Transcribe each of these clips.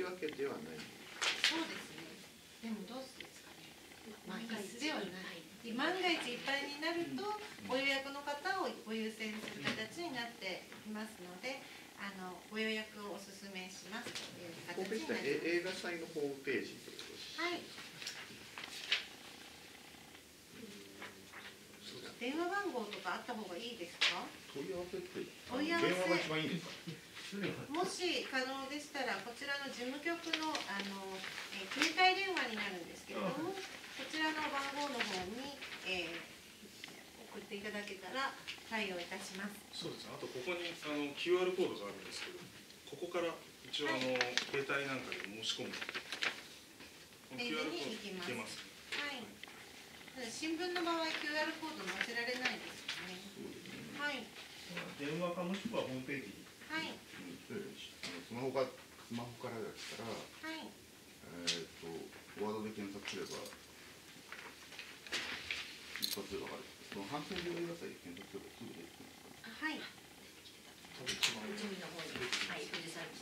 ってわけではない。 そうですね。でもどうですかね。万が一ではない。万が一いっぱいになると、ご予約の方をご優先する形になっていますので、ご予約をお勧めしますという形になります。 映画祭のホームページということです。 はい。電話番号とかあった方がいいですか？ 問い合わせって。 問い合わせ。 電話が一番いいんですか？ もし可能でしたら、こちらの事務局の携帯電話になるんですけれども、こちらの番号の方に、送っていただけたら対応いたします。 そうですね。あとここにQR コードがあるんですけど、ここから一応携帯なんかで申し込む。 ページに行きます。はい。新聞の場合 QR コード載せられないですよね。はい。 電話かもしくはホームページに。 はい。 スマホからだったら、 はい。 ワードで検索すれば一発でわかる。そのハンセン病映画祭検索すればすぐ出てくるんですか？ はい。 準備の方に、はい、富士山。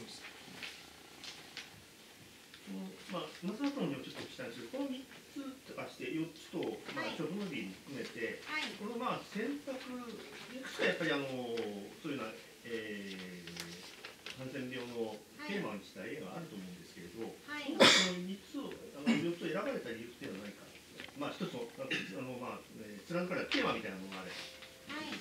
まあ、松田さんにもちょっとお聞きしたいんですけど、この3つとかして4つと、まあ、食物便含めて、 はい、 このまあ選択、いくつかやっぱりそういうような、ハンセン病のテーマにした絵があると思うんですけれど、 はい、 この3つを、4つを選ばれた理由っていうのは何か、まあ、一つの、まあ、貫かれたテーマみたいなのがあれば、 はい、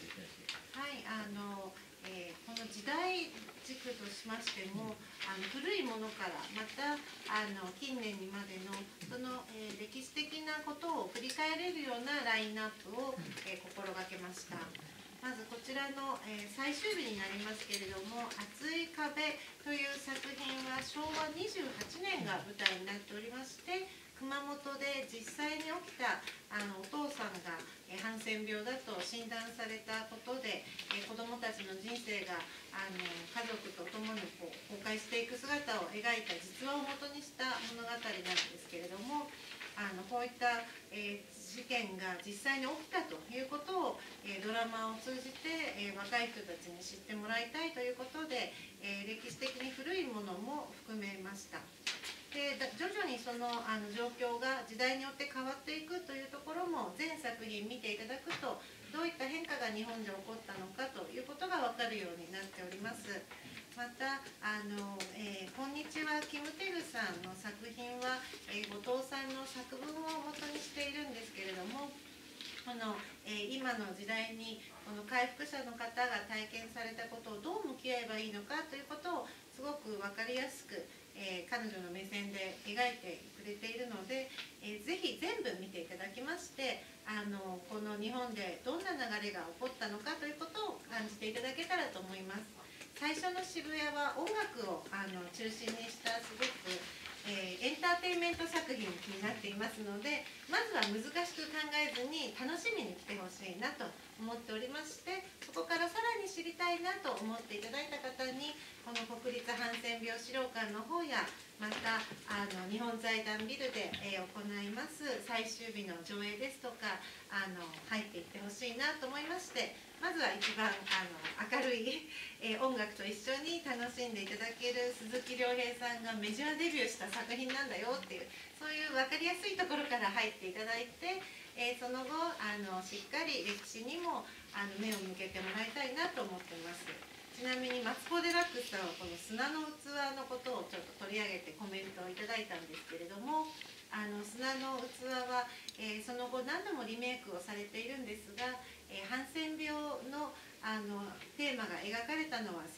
この時代軸としましても、古いものからまた近年にまでのその、歴史的なことを振り返れるようなラインナップを、心がけました。まずこちらの、最終日になりますけれども「厚い壁」という作品は昭和28年が舞台になっておりまして、熊本で実際に起きたお父さんがハンセン病だと診断されたことで、子どもたちの人生が家族と共に崩壊していく姿を描いた実話をもとにした物語なんですけれども、こういった、事件が実際に起きたということを、ドラマを通じて、若い人たちに知ってもらいたいということで、歴史的に古いものも含めました。で徐々にその状況が時代によって変わっていくというところも全作品見ていただくと、どういった変化が日本で起こったのかということが分かるようになっております。またこんにちはキム・テグさんの作品は、後藤さんの作文を元にしているんですけれども、この、今の時代にこの回復者の方が体験されたことをどう向き合えばいいのかということをすごく分かりやすく、彼女の目線で描いてくれているので、ぜひ全部見ていただきまして、この日本でどんな流れが起こったのかということを感じていただけたらと思います。最初の渋谷は音楽を中心にしたすごく、エンターテインメント作品になっていますので、まずは難しく考えずに楽しみに来てほしいなと思っておりまして、そこからさらに知りたいなと思っていただいた方に、この国立ハンセン病資料館の方や、また日本財団ビルで、行います最終日の上映ですとか入っていってほしいなと思いまして、まずは一番明るい、音楽と一緒に楽しんでいただける鈴木亮平さんがメジャーデビューした作品なんだよっていう、そういう分かりやすいところから入っていただいて、その後しっかり歴史にも目を向けてもらいたいなと思っています。ちなみにマツコ・デラックスさんはこの砂の器のことをちょっと取り上げてコメントをいただいたんですけれども、砂の器は、その後何度もリメイクをされているんですが、ハンセン病のテーマが描かれたのは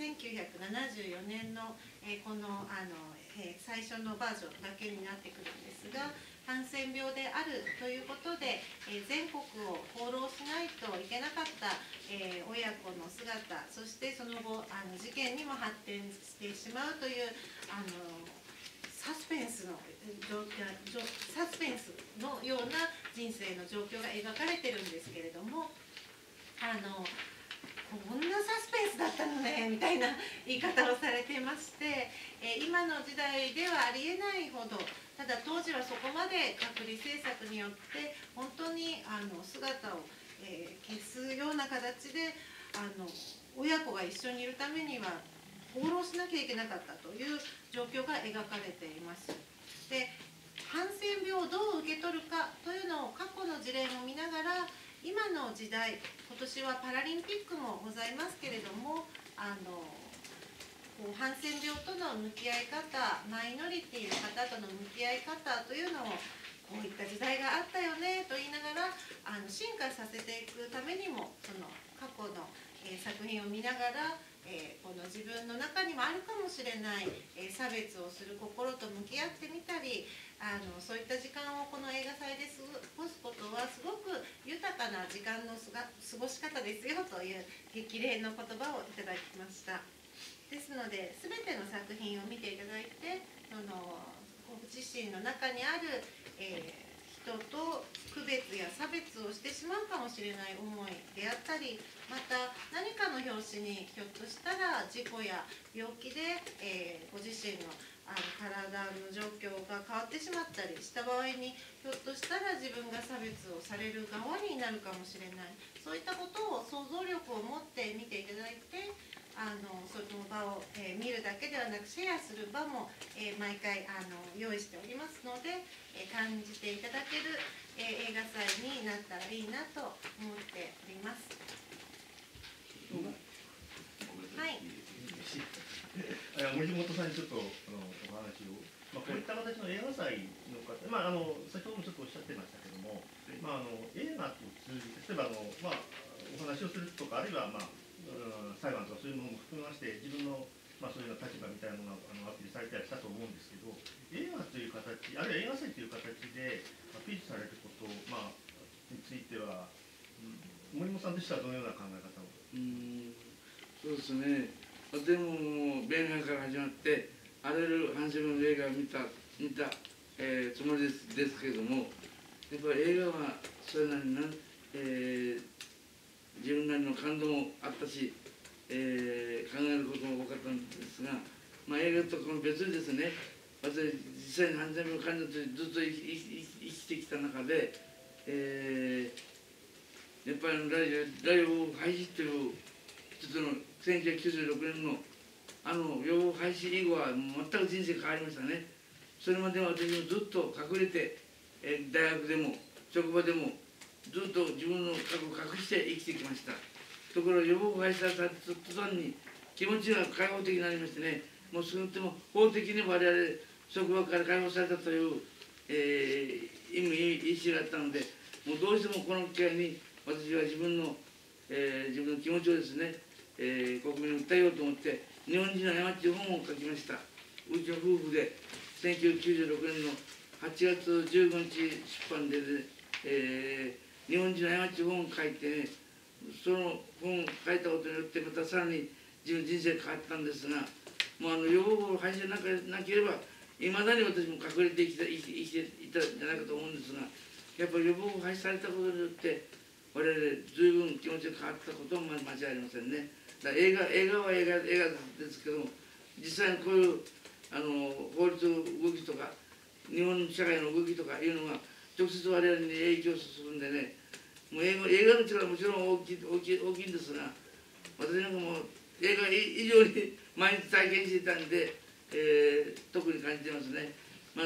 1974年の、この最初のバージョンだけになってくるんですが、ハンセン病であるということで、全国を放浪しないといけなかった、親子の姿、そしてその後事件にも発展してしまうというサスペンスのような人生の状況が描かれてるんですけれども、こんなサスペンスだったのねみたいな言い方をされていまして、今の時代ではありえないほど、ただ当時はそこまで隔離政策によって本当に姿を、消すような形で親子が一緒にいるためには放浪しなきゃいけなかったという状況が描かれています。で、ハンセン病をどう受け取るかというのを過去の事例も見ながら、今の時代、今年はパラリンピックもございますけれども、ハンセン病との向き合い方、マイノリティの方との向き合い方というのを、こういった時代があったよねと言いながら進化させていくためにも、その過去の、作品を見ながら、この自分の中にもあるかもしれない、差別をする心と向き合ってみたり、そういった時間をこの映画祭で過ごすことはすごく豊かな時間の過ごし方ですよという激励の言葉をいただきました。ですので、全ての作品を見ていただいて、ご自身の中にある、人と区別や差別をしてしまうかもしれない思いであったり、また何かの拍子にひょっとしたら事故や病気で、ご自身の体の状況が変わってしまったりした場合に、ひょっとしたら自分が差別をされる側になるかもしれない、そういったことを想像力を持って見ていただいて、その場を、見るだけではなくシェアする場も、毎回用意しておりますので、感じていただける、映画祭になったらいいなと思っております。はい。 森本さんにちょっとお話を、こういった形の映画祭の方、先ほどもちょっとおっしゃってましたけども、映画を通じて、例えばお話をするとか、あるいは裁判とかそういうものも含めまして、自分のそういうような立場みたいなものがアピールされたりしたと思うんですけど、映画という形、あるいは映画祭という形でアピールされることについては、森本さんとしてはどのような考え方を？ そうですね。でも弁外から始まってあらゆる反省の映画を見た、つもりですけれども、やっぱり映画はそれなりの、自分なりの感動もあったし、考えることも多かったんですが、映画と別にですね、私実際に反省の患者としてずっと生きてきた中で、やっぱりライブ廃止という一つの1996年の予防廃止以後は全く人生変わりましたね。それまでは私もずっと隠れて、大学でも職場でもずっと自分の過去を隠して生きてきました。ところが予防廃止された途端に気持ちが開放的になりましてね、もう少なくとも法的に我々職場から解放されたという、意思があったので、もうどうしてもこの機会に私は自分の気持ちをですね、国民に訴えようと思って日本人の過ち本を書きました。うちの夫婦で1996年の8月15日出版で、日本人の過ち本を書いてね、その本を書いたことによってまたさらに自分人生変わったんですが、もう予防廃止なければいまだに私も隠れて生きていたんじゃないかと思うんですが、やっぱり予防廃止されたことによって我々随分気持ちが変わったことも間違いありませんね。だから映画は映画ですけども、実際にこういう法律の動きとか日本社会の動きとかいうのが直接我々に影響するんでね、もう映画の力はもちろん大きいんですが、私なんかも映画以上に毎日体験していたんで、特に感じてますね。今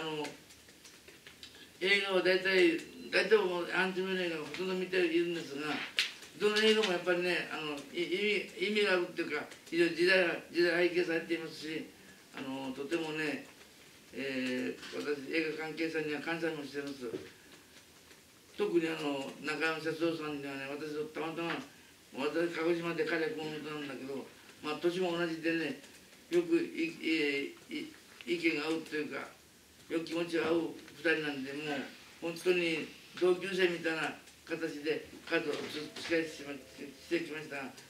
映画は大体もうアンチメの映画をほとんど見ているんですが、どの映画もやっぱりね意味があるっていうか、非常に時代背景されていますし、とてもね、私映画関係者には感謝もしています。特に中山哲夫さんにはね、私とたまたま私鹿児島で彼は熊本なんだけど、年も同じでね、よく意見が合うというか、よく気持ちが合う2人なんで、もう本当に同級生みたいな形で彼と付き合いしてきましたが、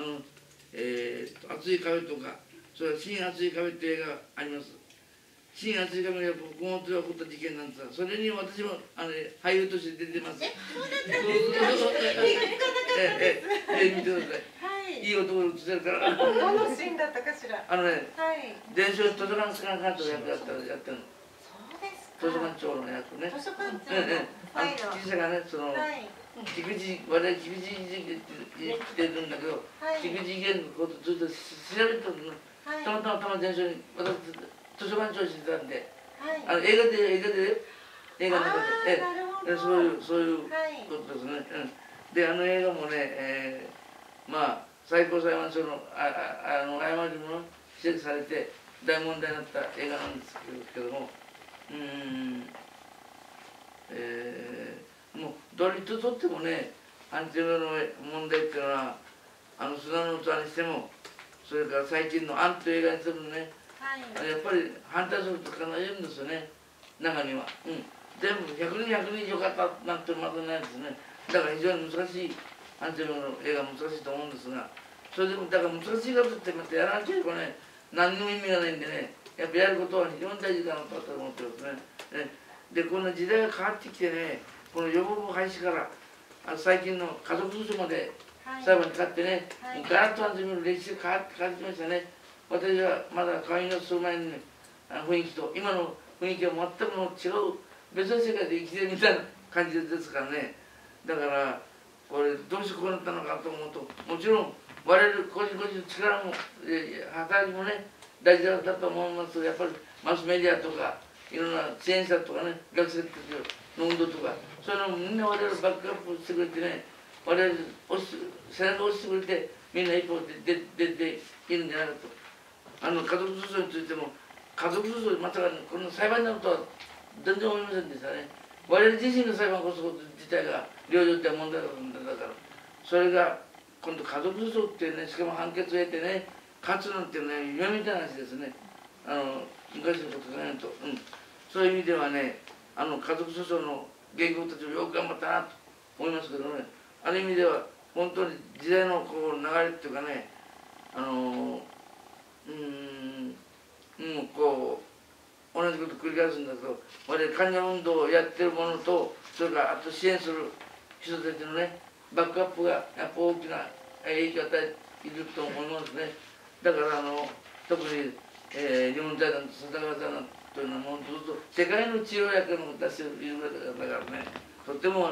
熱い壁とか、それは新熱い壁という映画があります。新熱い壁が熊本で起こった事件なんですが、それに私も俳優として出てます。 そうだったんです。 見てください。いい男に映せるから。 どのシーンだったかしら。 伝承図書館スカンカントやってるの。 そうですか。 図書館長の役ね。 図書館長の。 記者がね、 菊池我々菊池事件って言ってるんだけど、菊池事件のことずっと調べてるの。たまたま前署に私図書館長してたんで、映画の中で、そういうことですね。で映画もね、まあ最高裁判所の誤りも指摘されて大問題になった映画なんですけども、もうどれととってもね、アンチの問題っていうのは砂の器にしても、それから最近のアンという映画にしてもね、やっぱり反対すると必ずいるんですよね、中には。全部100人以上方なんてまとめないですね。だから非常に難しいアンチの映画難しいと思うんですが、それでもだから難しいことってまたやらなければね、何にも意味がないんでね、やっぱやることは非常に大事だなと思ってますね。でこの時代が変わってきてね、この予防廃止から最近の家族訴訟まで裁判に勝ってね、ガラッとアンチの歴史が変わってきましたね。私はまだ会員をする前に、雰囲気と今の雰囲気は全くも違う別の世界で生きてるみたいな感じですからね。だからこれどうしてこうなったのかと思うと、もちろん我々個人の力も働きもね大事だと思いますが、やっぱりマスメディアとかいろんな支援者とかね、学生たちの運動とか、そういうのもみんな我々バックアップしてくれてね、我々背中を押してくれてみんな一歩出ているんじゃないかと。家族訴訟についても家族訴訟またこの裁判になるとは全然思いませんでしたね。我々自身の裁判を起こすこと自体が領事って問題だから、それが今度家族訴訟ってね、しかも判決を得てね勝つなんてね夢みたいな話ですね。昔のこと考えると、そういう意味ではね、家族訴訟の原告たちもよく頑張ったなと思いますけどね、ある意味では本当に時代のこう流れっていうかね、こう同じこと繰り返すんだけど、我々患者運動をやってるものと、それからあと支援する人たちのねバックアップがやっぱ大きな影響を与えていると思いますね。だから特に、日本財団と笹川財団というのはもうずっと世界の治療薬を出しているだからね、とても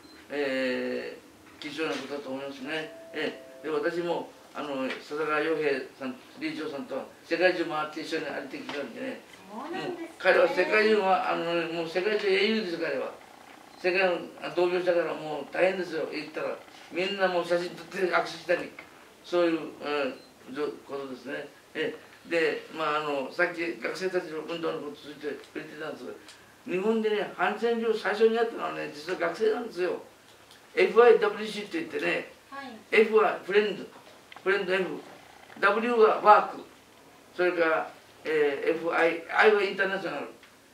貴重なことだと思いますね。で私も笹川陽平さん、理事長さんとは世界中回って一緒に歩いてきたんでね、彼は世界中はもう世界中英雄です。彼は世界の同業者からもう大変ですよ。行ったらみんなもう写真撮って握手したり、そういう、ことですね。でさっき学生たちの運動のことについて触れてたんですが、日本でねハンセン病最初にやったのはね実は学生なんですよ。 FIWC って言ってね、F はフレンド F、 W はワーク、それから、I はインターナショナル、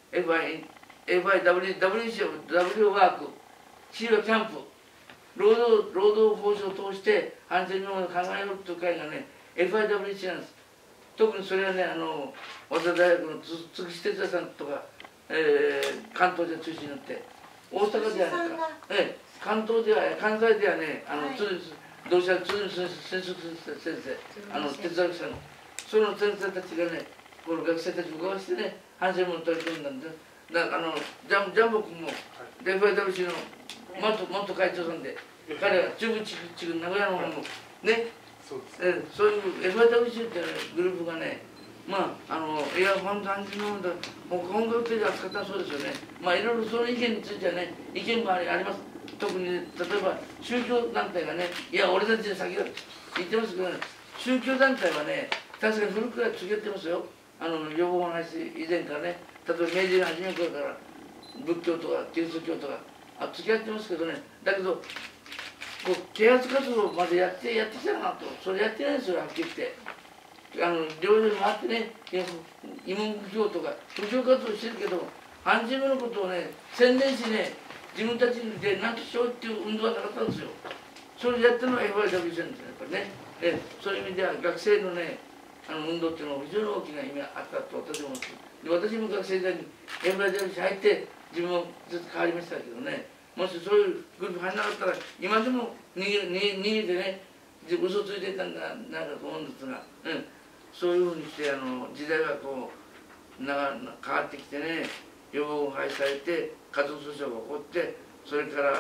FIWC は W ワーク、 C はキャンプ、労働法書を通してハンセン病を考えようという会がね FIWC なんです。特にそれはね早稲田大学の築地哲也さんとか、関東で中心になって、大阪ではね、関西ではね同志社鶴先生、哲学者のその先生たちがね、この学生たちを動かしてねハンセン病に取り組んだんで、ジャンボ君も FIWC の元会長さんで、彼は中部地区名古屋の方のね、そういう FIWC っていうグループがね、いや本当に本格的に扱ったそうですよね。いろいろその意見についてはね意見もあります。特に、ね、例えば宗教団体がね、いや俺たちで先だと言ってますけどね、宗教団体はね確かに古くから付き合ってますよ。予防の話以前からね、例えば明治の初めから仏教とかキリスト教とか付き合ってますけどね、だけど啓発活動までやってきたなと、それやってないんですよ、はっきり言って。領事に回ってね、慰問布教とか布教活動してるけど、ハンセン病のことをね宣伝しね、自分たちで何としようっていう運動はなかったんですよ。それでやってるのが FIWC なんですよ、やっぱりね。そういう意味では学生のね運動っていうのは非常に大きな意味があったと私は思って、私も学生時代に FIWC 入って自分もずっと変わりましたけどね、もしそういうグループ入らなかったら今でも逃げてね嘘ついてたんじゃないかと思うんですが、そういうふうにして時代がこう変わってきてね、予防が廃止されて家族訴訟が起こって、それから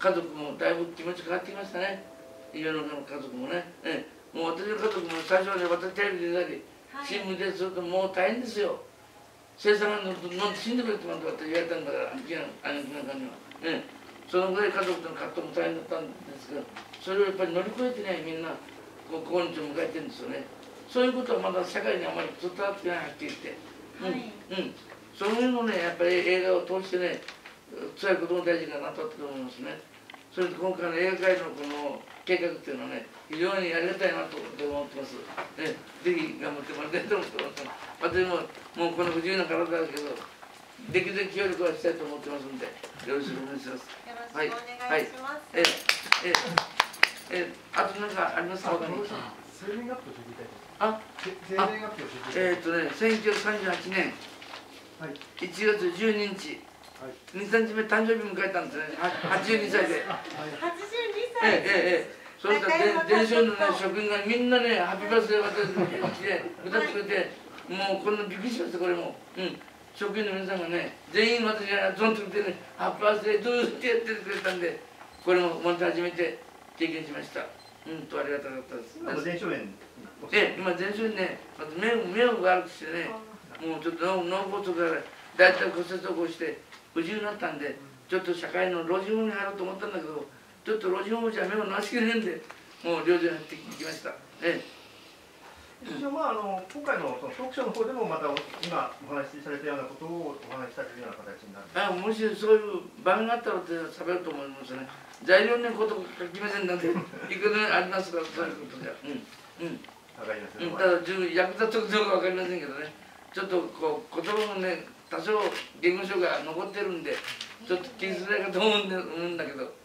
家族もだいぶ気持ち変わってきましたね。家の中の家族もね。もう私の家族も最初はね、私テレビ出たり、新聞でするともう大変ですよ。生産が死んでくれってまで私言われたんだから、兄貴なんかには。そのぐらい家族との葛藤も大変だったんですけど、それをやっぱり乗り越えてね、みんな今日を迎えてるんですよね。そういうことはまだ社会にあまり伝わってない、はっきり言って。そういうのをね、やっぱり映画を通してね、辛いことも大事かなと思いますね。それで今回の映画界のこの計画っていうのはね、非常にありがたいなと思ってます。ぜひ頑張ってもらいたいと思ってます。私ももうこの不自由な体だけど、できるだけ協力はしたいと思ってますんで、よろしくお願いします。 よろしくお願いします。 あと何かありますか？ 生年月日を知りたいです。 あ、 生年月日を知りたい。 1938年はい 1月12日、2、3日目誕生日迎えたんですね。82歳で。 82歳。 そうしたら伝承のね職員がみんなねハッピーバースデー私の気持ちで歌ってくれて、もうこんなびっくりしましたこれも。職員の皆さんがね全員私が集まってくれてねハッピーバースデーずっとやってくれたんで、これもまた初めて経験しました。ありがたかったです。 今前哨炎。 今前哨炎ね、まず目を悪くしてね、もうちょっと脳梗塞から大体骨折を起こして不自由になったんで、ちょっと社会の老人ホームに入ろうと思ったんだけど、ちょっと老人ホームじゃ目を治しきれないんで、もう療養に入ってきました。 一応今回のそのトークショーの方でもまた今お話しされたようなことをお話しされるような形になる。 もしそういう場面があったらって喋ると思いますね。材料のこと書きませんなんで、いくらありますからそういうことじゃ。 わかります。 ただ役立つかどうかわかりませんけどね。ちょっとこう言葉もね多少言語書が残ってるんで、ちょっと気づらいかと思うんだけど、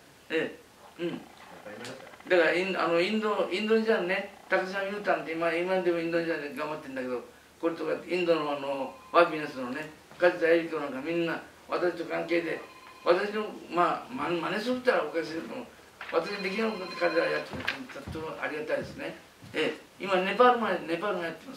だからインドネシアのね、たくさん言うたんで、今でもインドネシアで頑張ってるんだけど、これとかインドのワーピナスのね、梶田恵理子なんかみんな私と関係で、私の真似するって言ったらおかしいけども、私できないことって彼らやってくれてとてもありがたいですね。今ネパールもやってます。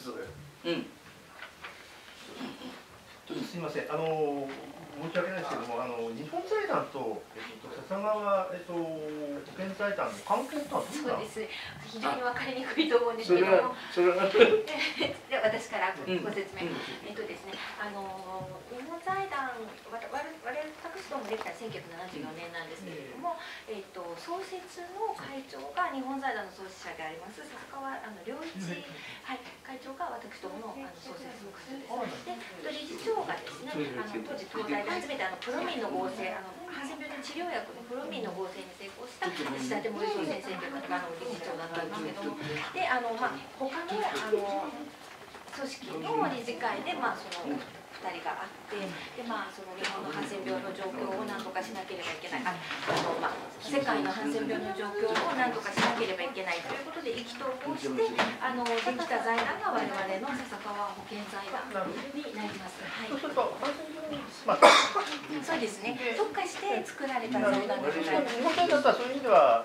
すみません、申し訳ないですけども、日本財団と、笹川、保険財団の関係とはどうなんですか？ 非常に分かりにくいと思うんですけども、で私からご説明。ですね、日本財団、我々私どもできた1974年なんですけれども、創設の会長が日本財団の創始者であります笹川良一、会長が私どもの創設の方です。で、理事長がですね、当時東大で初めてプロミンの合成、ハンセン病の治療薬のプロミンの合成に成功した石立森総先生という方が理事長だったんですけども、で他の組織の理事会でその2人があって、でその日本のハンセン病の状況を何とかしなければいけない、世界のハンセン病の状況を何とかしなければいけないということで意気投合してできた財団が我々の笹川保険財団になります。 そうするとハンセン病にそうですね。特化して作られた財団でございます。 日本財団とはそういう意味では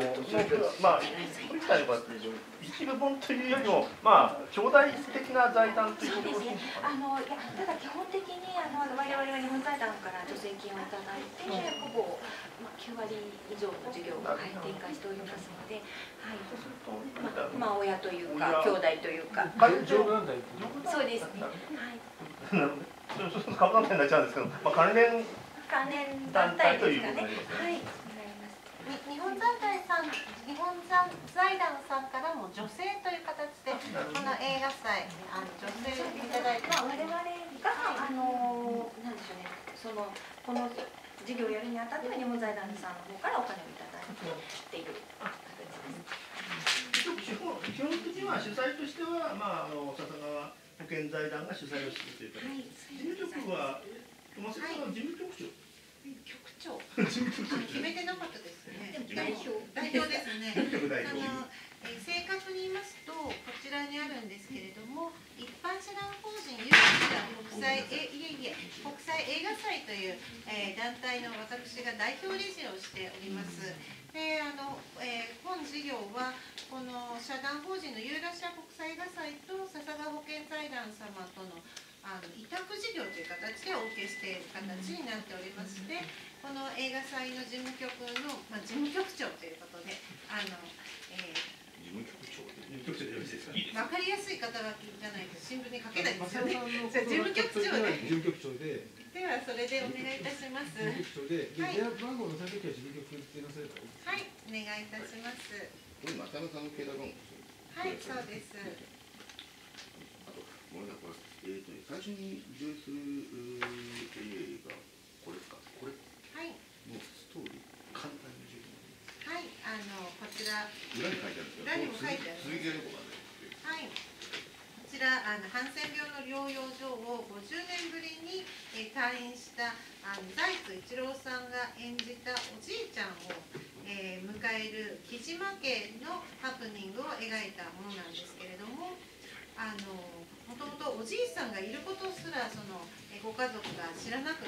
一部本というよりも兄弟的な財団ということですね。 ただ基本的に我々は日本財団から助成金をいただいて、ほぼ9割以上の事業を展開しておりますので、親というか兄弟というか、そうですね。 ちょっと株団体になっちゃうんですけど、関連団体ということになりますね。 日本財団さんからも助成という形でこの映画祭助成いただいて、 我々がなんでしょうね、この事業をやるにあたっては日本財団さんの方からお金をいただいている形です。 基本的には主催としては笹川保険財団が主催をするというか、事務局は友瀬さんは事務局長。 決めてなかったですね。代表ですね。正確に言いますとこちらにあるんですけれども、一般社団法人有識者国際映画祭という、団体の私が代表理事をしております。で本事業はこの社団法人のユーラシア国際映画祭と笹川保険財団様との委託事業という形でお受けしている形になっておりまして、この映画祭の事務局の、事務局長ということで、 事務局長で局長でよろしいですか。 分かりやすい肩書きじゃないと新聞に書けないですよね。 事事務局長で。 事務局長で。 ではそれでお願いいたします。 事務局長で、 はい電話番号の先は事務局ってなされたら。 はい、お願いいたします。 これ中野さんの携帯番号はい、そうです。 あとごめんなさい、これ最初に上映する映画これですか、これはい、 のストーリー簡単に教えてもらっていいはい、こちら。 裏に書いてあるんですけど、 裏にも書いてある。 続きがよくわかんない。 はい。こちらハンセン病の療養所を50年ぶりに退院した財津一郎さんが演じたおじいちゃんを迎える木島家のハプニングを描いたものなんですけれども、もともとおじいさんがいることすらご家族が知らなくって、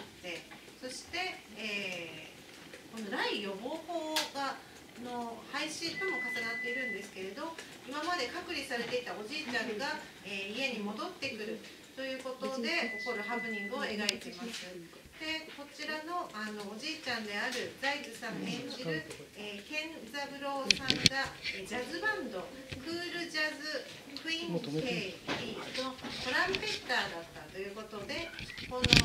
そして、この来予防法の廃止とも重なっているんですけれど、今まで隔離されていたおじいちゃんが、家に戻ってくるということで起こるハプニングを描いています。でこちらのおじいちゃんである財津さん演じる、健三郎さんがジャズバンドクールジャズクイーン系のトランペッターだったということで、この